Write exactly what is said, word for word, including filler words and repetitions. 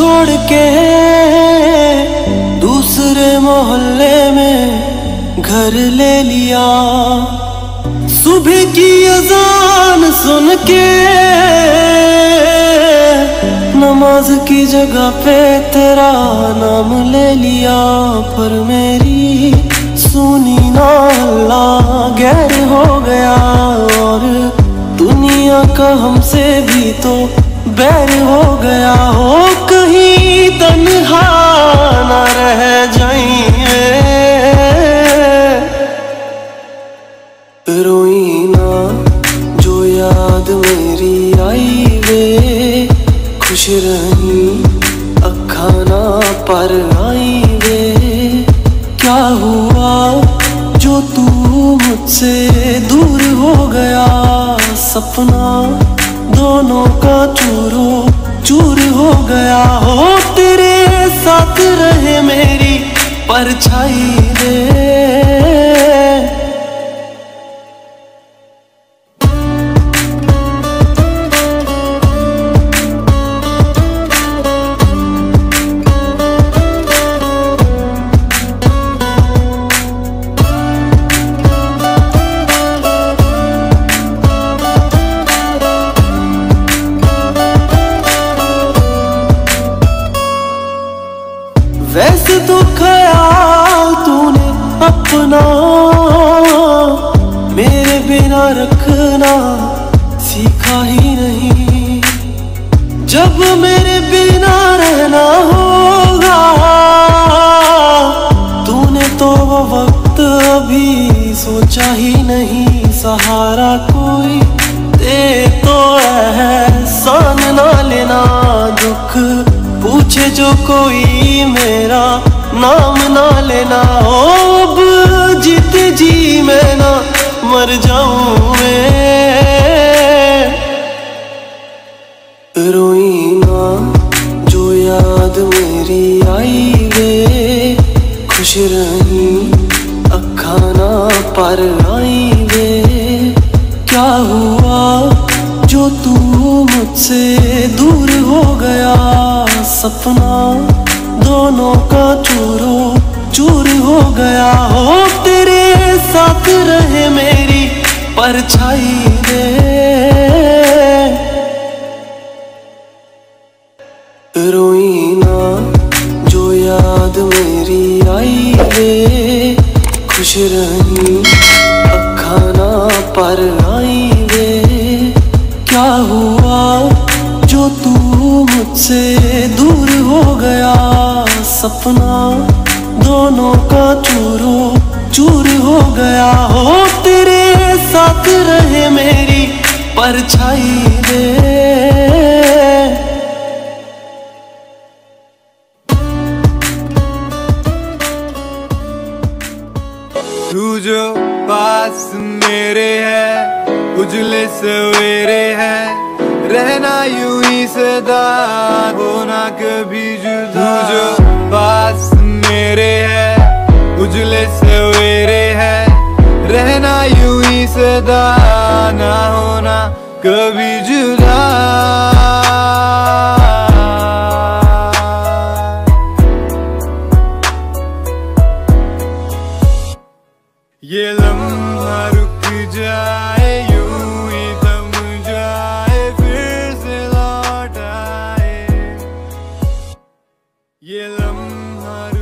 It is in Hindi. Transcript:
छोड़ के दूसरे मोहल्ले में घर ले लिया। सुबह की अजान सुन के नमाज की जगह पे तेरा नाम ले लिया। पर मेरी सुनी ना अल्लाह गैर हो गया, और दुनिया का हमसे भी तो बैर हो गया। हो कहीं तन्हा ना रह जाइए, रोई ना जो याद मेरी आई वे। खुश रही अखा ना पर आई वे। क्या हुआ जो तू मुझसे दूर हो गया। सपना दोनों का चूरो चूर हो गया। हो तेरे साथ रहे मेरी परछाई रे। वैसे तो ख्याल तूने अपना मेरे बिना रखना सीखा ही नहीं। जब मेरे बिना रहना होगा तूने तो वो वक्त अभी सोचा ही नहीं। सहारा कोई दे तो एहसान ना लेना। दुख पूछे जो कोई मेरा नाम ना लेना। ओ अब जीते जी मैं ना मर जाऊं मैं। रोई ना जो याद मेरी आई वे। खुश रही अखा ना पर आई वे। क्या हुआ जो तू मुझसे दूर हो गया। सपना दोनों का चूरो चूर हो गया। हो तेरे साथ रहे मेरी परछाई रे। रोई ना जो याद मेरी आई वे। खुश रही अखा ना पर आई वे। क्या हुआ जो तू मुझसे दूर हो गया। सपना दोनों का चूरो चूर हो गया। हो तेरे साथ रहे मेरी परछाई रे। तू जो पास मेरे है उजले सवेरे है। रहना यूं ही सदा होना कभी जुदा। तू जो पास मेरे है उजले सवेरे है। रहना यूं ही सदा ना होना कभी जुदा। ये लम्हा रुक जाए यूं ही थम जाए फिर से लौट आए। ये लम्हा